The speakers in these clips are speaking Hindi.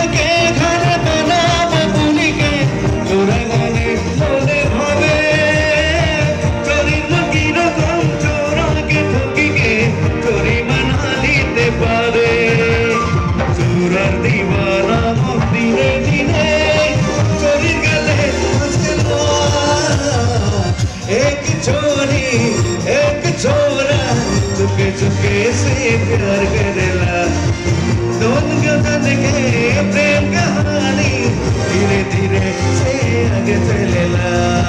के घर बनावे बुनी के चोरा गाने बोले भावे चोरी मुर्गी रकम चोरा के ठगी के चोरी बना लेते पारे चोरा दीवाना धीरे धीरे चोरी गले मचलो एक चोरी एक चोरा चुपके चुपके से प्यार करेला दोनों गदन के प्रेम कहानी धीरे धीरे से आगे चलेला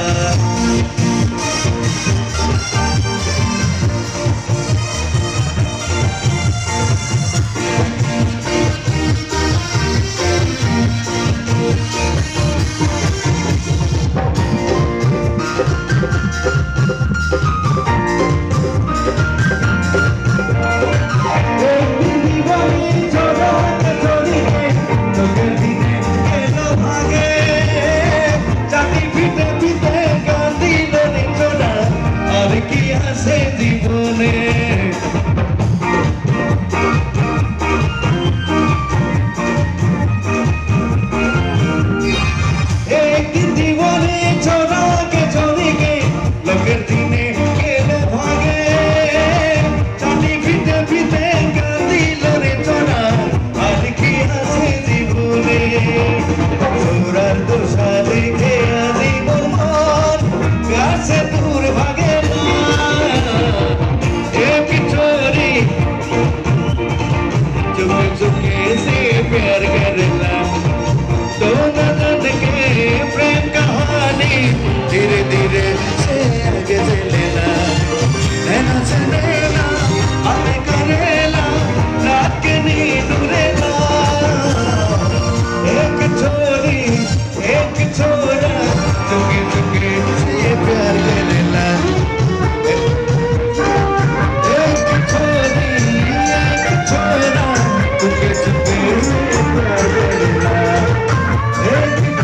से दीवाने एक दीवाने छोड़ा के छोड़ी के लोगर दीने के लो भागे चाटी पीते पीते गांधी लोरे छोड़ा आज किया से दीवाने चोरा तो शादी के आदि बुरमान प्यार से दूर भागे चुपके से प्यार करना दोनों दर्द के प्रेम कहानी धीरे धीरे से आगे चलेला नैना से नैना आते करेला रात के नींद उड़ेला एक छोरी एक छोरा चुपके चुपके से प्यार करेला एक छोरी एक छोरा चुपके चुपके से प्यार करेला एक